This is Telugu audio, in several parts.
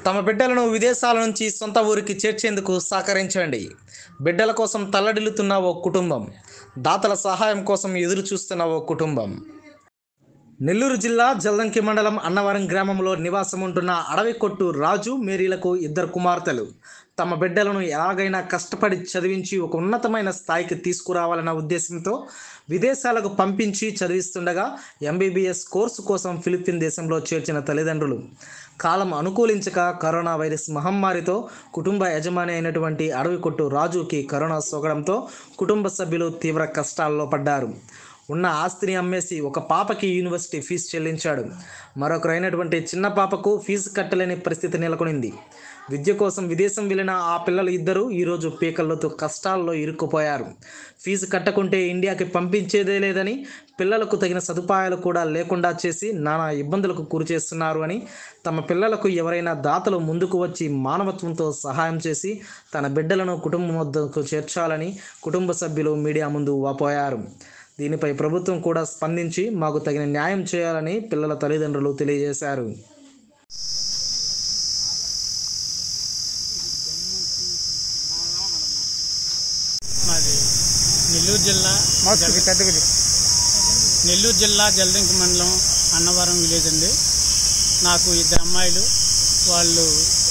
తమ బిడ్డలను విదేశాల నుంచి సొంత ఊరికి చేర్చేందుకు సహకరించండి. బిడ్డల కోసం తల్లడిల్లుతున్న ఓ కుటుంబం, దాతల సహాయం కోసం ఎదురు చూస్తున్న ఓ కుటుంబం. నెల్లూరు జిల్లా జల్దంకి మండలం అన్నవరం గ్రామంలో నివాసం ఉంటున్న అడవికొట్టు రాజు, మేరీలకు ఇద్దరు కుమార్తెలు. తమ బిడ్డలను ఎలాగైనా కష్టపడి చదివించి ఒక ఉన్నతమైన స్థాయికి తీసుకురావాలన్న ఉద్దేశంతో విదేశాలకు పంపించి చదివిస్తుండగా ఎంబీబీఎస్ కోర్సు కోసం ఫిలిప్పీన్ దేశంలో చేర్చిన తల్లిదండ్రులు కాలం అనుకూలించక కరోనా వైరస్ మహమ్మారితో కుటుంబ యజమాని అయినటువంటి అడవికొట్టు రాజుకి కరోనా సోకడంతో కుటుంబ సభ్యులు తీవ్ర కష్టాల్లో పడ్డారు. ఉన్న ఆస్తిని అమ్మేసి ఒక పాపకి యూనివర్సిటీ ఫీజు చెల్లించాడు. మరొకరైనటువంటి చిన్న పాపకు ఫీజు కట్టలేని పరిస్థితి నెలకొనింది. విద్య కోసం విదేశం వెళ్ళిన ఆ పిల్లలు ఇద్దరూ ఈరోజు పీకల్లోతో కష్టాల్లో ఇరుక్కుపోయారు. ఫీజు కట్టకుంటే ఇండియాకి పంపించేదే లేదని, పిల్లలకు తగిన సదుపాయాలు కూడా లేకుండా చేసి నానా ఇబ్బందులకు గురి చేస్తున్నారు అని, తమ పిల్లలకు ఎవరైనా దాతలు ముందుకు వచ్చి మానవత్వంతో సహాయం చేసి తన బిడ్డలను కుటుంబం వద్దకు చేర్చాలని కుటుంబ సభ్యులు మీడియా ముందు వాపోయారు. దీనిపై ప్రభుత్వం కూడా స్పందించి మాకు తగిన న్యాయం చేయాలని పిల్లల తల్లిదండ్రులు తెలియజేశారు. నెల్లూరు జిల్లా జల్దంకి మండలం అన్నవరం విలేజ్ అండి. నాకు ఇద్దరు అమ్మాయిలు. వాళ్ళు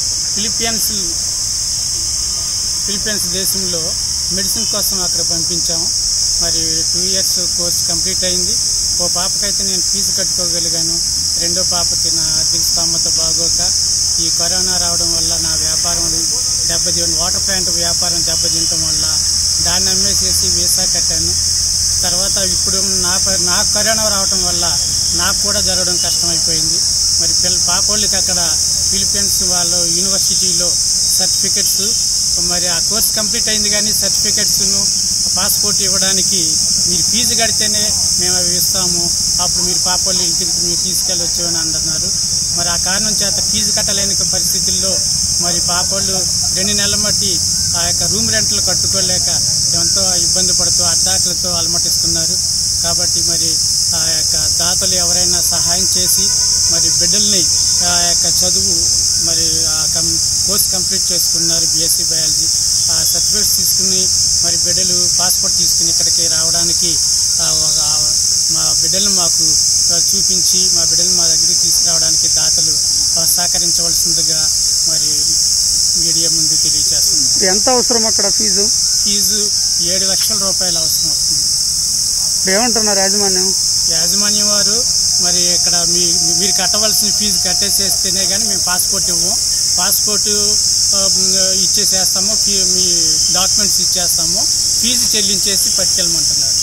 ఫిలిప్పీన్స్ దేశంలో మెడిసిన్ కోసం అక్కడ పంపించాము. మరి 2 years కోర్స్ కంప్లీట్ అయింది. ఓ పాపకైతే నేను ఫీజు కట్టుకోగలిగాను. రెండో పాపకి నా ఆర్థిక స్తోమత బాగోక ఈ కరోనా రావడం వల్ల నా వ్యాపారం దెబ్బతిని, వాటర్ ప్లాంట్ వ్యాపారం దెబ్బతింటం వల్ల దాన్ని అమ్మేసేసి వీసా కట్టాను. తర్వాత ఇప్పుడు నాకు కరోనా రావడం వల్ల నాకు కూడా జరగడం కష్టమైపోయింది. మరి పాపోళ్ళకి అక్కడ ఫిలిప్పీన్స్ వాళ్ళు యూనివర్సిటీలో సర్టిఫికెట్స్, మరి ఆ కోర్స్ కంప్లీట్ అయింది కానీ సర్టిఫికెట్స్ను పాస్పోర్ట్ ఇవ్వడానికి మీరు ఫీజు కడితేనే మేము అవి ఇస్తాము, అప్పుడు మీరు పాపోళ్ళ ఇంటికి మీరు తీసుకెళ్ళొచ్చు అని అంటున్నారు. మరి ఆ కారణం చేత ఫీజు కట్టలేని పరిస్థితుల్లో మరి పాపోళ్ళు 2 నెలల మట్టి ఆ యొక్క రూమ్ రెంట్లు కట్టుకోలేక ఎంతో ఇబ్బంది పడుతూ అడ్డాకులతో అలమటిస్తున్నారు. కాబట్టి మరి ఆ యొక్క దాతలు ఎవరైనా సహాయం చేసి మరి బిడ్డల్ని ఆ యొక్క చదువు మరి కోర్స్ కంప్లీట్ చేసుకున్నారు. బీఎస్సీ బయాలజీ ఆ సర్టిఫికేట్స్ తీసుకుని మరి బిడ్డలు పాస్పోర్ట్ తీసుకుని ఇక్కడికి రావడానికి మా బిడ్డలను మాకు చూపించి మా బిడ్డలను మా దగ్గరికి తీసుకురావడానికి దాతలు సహకరించవలసిందిగా మరి మీడియా ముందు తెలియజేస్తుంది. ఎంత అవసరం అక్కడ ఫీజు 7 లక్షల రూపాయలు అవసరం వస్తుంది. ఏమంటున్నారు యాజమాన్యం వారు మరి ఇక్కడ మీరు కట్టవలసిన ఫీజు కట్టేసేస్తేనే కానీ మేము పాస్పోర్ట్ ఇవ్వము, పాస్పోర్ట్ ఇచ్చేసేస్తాము, మీ డాక్యుమెంట్స్ ఇచ్చేస్తాము, ఫీజు చెల్లించేసి పట్టుకెళ్ళమంటున్నారు.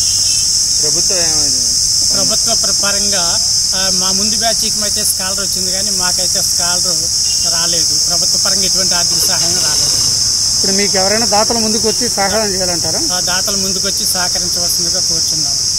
ప్రభుత్వ పరంగా మా ముందు బ్యాచ్కి అయితే స్కాలర్ వచ్చింది కానీ మాకైతే స్కాలర్ రాలేదు. ప్రభుత్వ పరంగా ఎటువంటి ఆర్థిక సహాయం రాలేదు. ఇప్పుడు మీకు ఎవరైనా దాతలు ముందుకు వచ్చి సహాయం చేయాలంటారా? దాతలు ముందుకు వచ్చి సహకరించవలసిందిగా కోరుచున్నాము.